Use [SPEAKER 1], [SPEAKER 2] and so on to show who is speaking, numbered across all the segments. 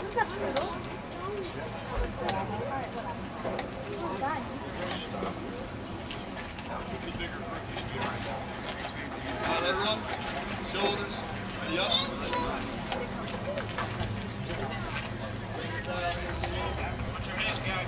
[SPEAKER 1] Shoulders. Yup. Put your hands, guys.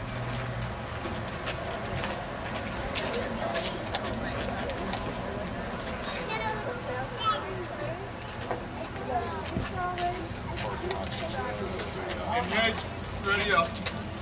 [SPEAKER 1] And legs, ready up.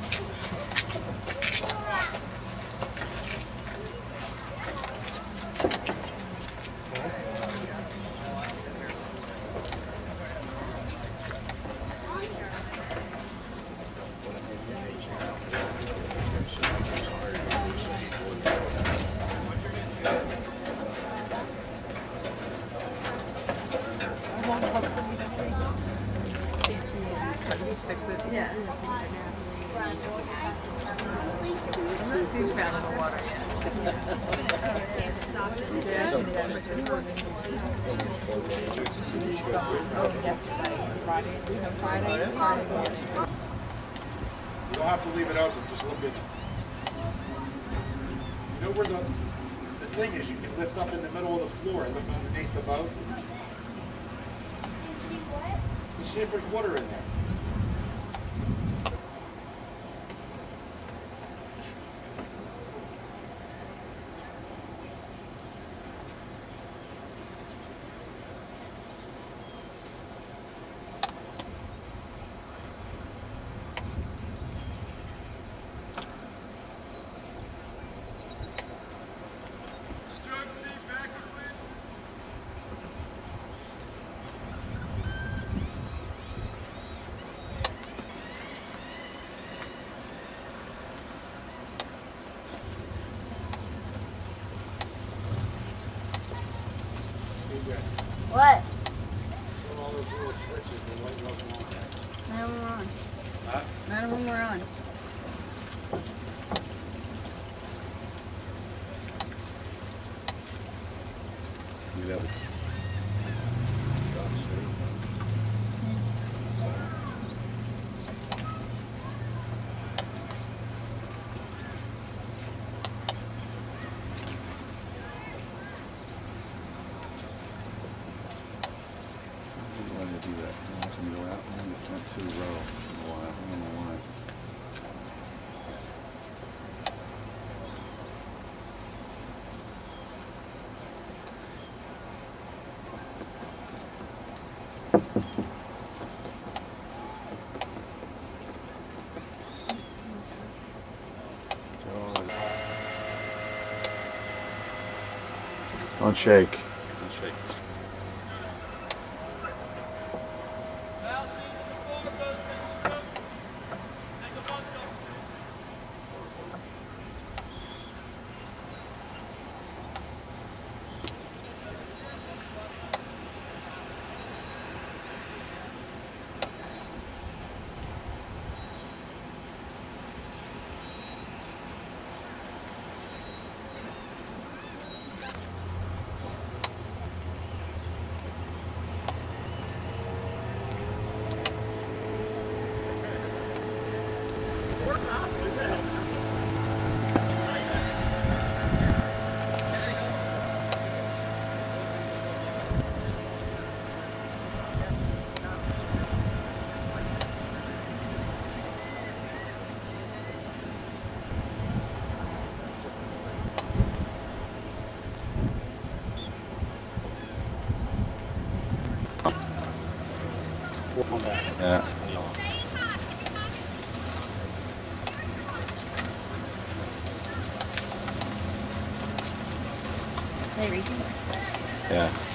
[SPEAKER 2] Yeah. Too bad in the water
[SPEAKER 3] You don't have to leave it out, but just a little bit. You know where the thing is, you can lift up in the middle of the floor and look underneath the boat. To see if there's water in there.
[SPEAKER 4] What?
[SPEAKER 3] All those little switches, the white wasn't on there.
[SPEAKER 4] None of them were on.
[SPEAKER 3] Huh?
[SPEAKER 4] None of them were on.
[SPEAKER 5] Do that. I want them to go out and then the front two row and go out on the line. Don't shake. Don't shake. Yeah.
[SPEAKER 4] Are they racing?
[SPEAKER 5] Yeah.